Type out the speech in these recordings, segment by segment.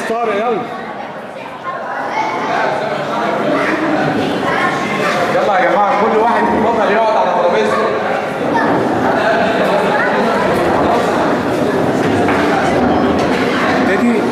طارق يلا. يلا يا جماعه كل واحد يتفضل يقعد على ترابيزته. ابتدي.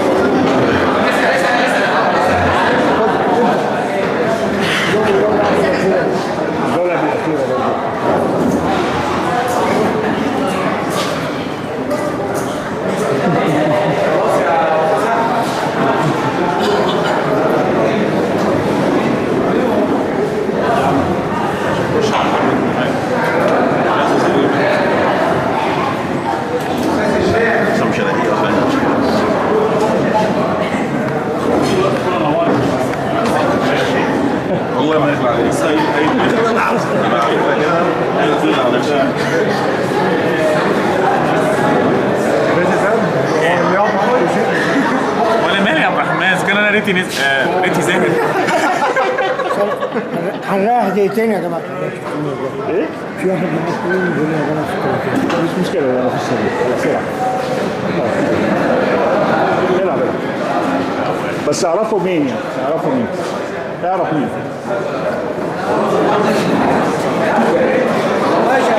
الله ما يطلع عليك. ولا مالي يا عبد الرحمن؟ اذا كان انا ريتي زاهد. هنرايح دقيقتين يا جماعه. ايه؟ في واحد من المسؤولين بيقول لي يا جماعه مش مشكله انا في السريع العب بس اعرفوا مين يعني اعرفوا مين اعرف مين